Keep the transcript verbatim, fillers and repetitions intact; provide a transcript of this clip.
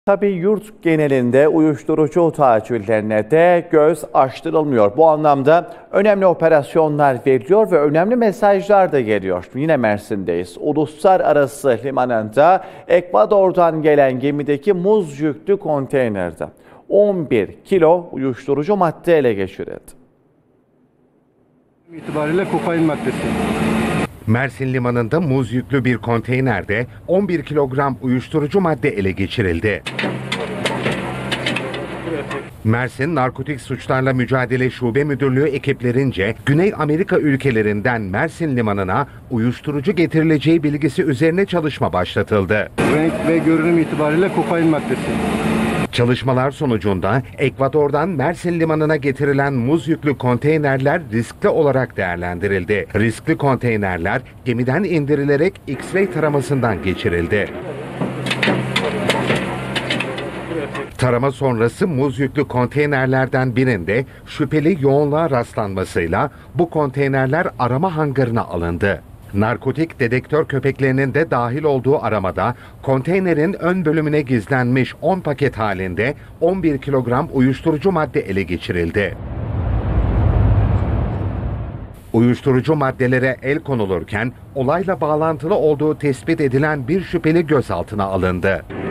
Tabii yurt genelinde uyuşturucu tacirlerine de göz açtırılmıyor. Bu anlamda önemli operasyonlar veriliyor ve önemli mesajlar da geliyor. Yine Mersin'deyiz. Uluslararası limanında Ekvador'dan gelen gemideki muz yüklü konteynerde on bir kilo uyuşturucu madde ele geçirildi. İtibariyle kokain maddesi. Mersin limanında muz yüklü bir konteynerde on bir kilogram uyuşturucu madde ele geçirildi. Mersin Narkotik Suçlarla Mücadele Şube Müdürlüğü ekiplerince Güney Amerika ülkelerinden Mersin limanına uyuşturucu getirileceği bilgisi üzerine çalışma başlatıldı. Renk ve görünüm itibariyle kokain maddesi. Çalışmalar sonucunda Ekvador'dan Mersin limanına getirilen muz yüklü konteynerler riskli olarak değerlendirildi. Riskli konteynerler gemiden indirilerek X-ray taramasından geçirildi. Tarama sonrası muz yüklü konteynerlerden birinde şüpheli yoğunluğa rastlanmasıyla bu konteynerler arama hangarına alındı. Narkotik dedektör köpeklerinin de dahil olduğu aramada konteynerin ön bölümüne gizlenmiş on paket halinde on bir kilogram uyuşturucu madde ele geçirildi. Uyuşturucu maddelere el konulurken olayla bağlantılı olduğu tespit edilen bir şüpheli gözaltına alındı.